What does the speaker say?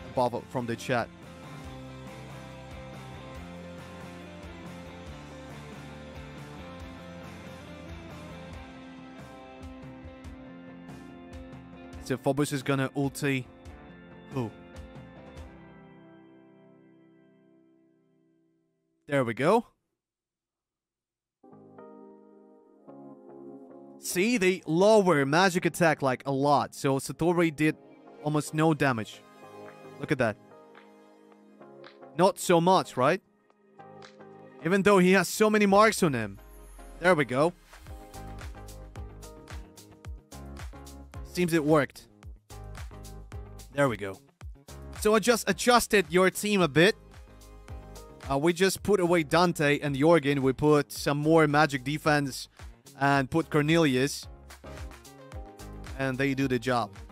above from the chat. So Phobos is gonna ulti. Ooh. There we go. See, they lower magic attack like a lot. So Satori did almost no damage. Look at that. Not so much, right? Even though he has so many marks on him. There we go. Seems it worked. There we go. So I just adjusted your team a bit. We just put away Dante and Jorgen. We put some more magic defense and put Cornelius. And they do the job.